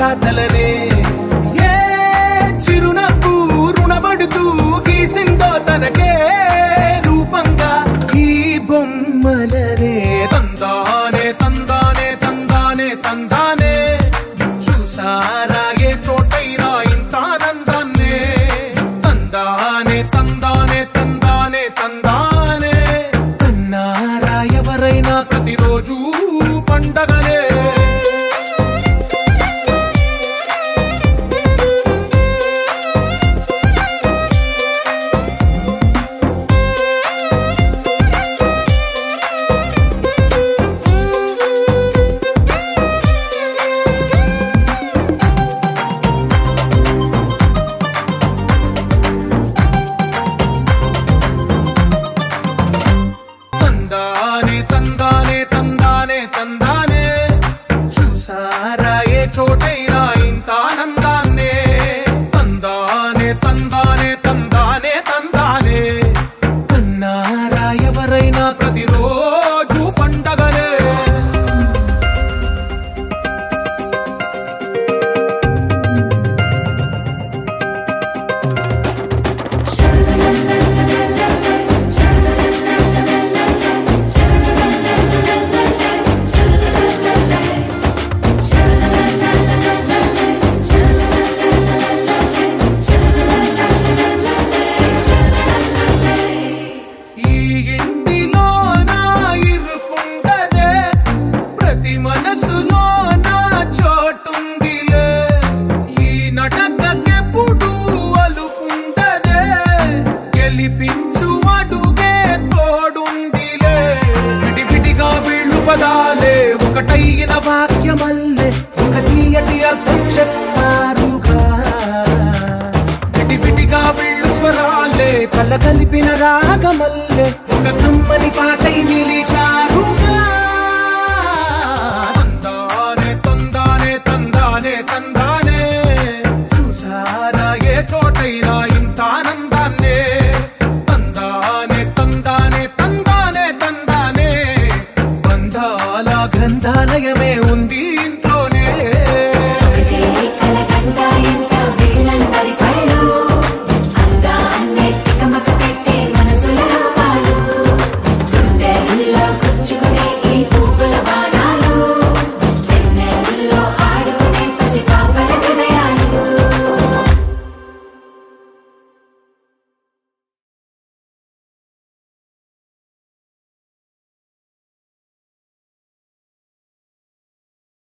రాతలనే ఏ చిరునవ్వు రుణపడుతూ గీసిందో తనకే రూపంగా ఈ బొమ్మలనే తందానే తందానే తందానే తందానే చూసారా ఏ చోటైనా ఇంత ఆనందాన్నే తందానే తందానే తందానే తందానే కన్నారా ఎవరైనా ప్రతిరోజు పండగనే చోటైనా ఇంత ఆనందాన్నే తందానే తందానే తందానే తందానే కన్నారా ఎవరైనా ప్రతిరోజు పండగనే ఒకటైన వాక్యమల్లే ఒక తీయటి అర్థం చెప్పారుగా విడివిడిగా వీళ్ళు స్వరాలే కలగలిపిన రాగమల్లే ఒక కమ్మని పాటై నిలిచా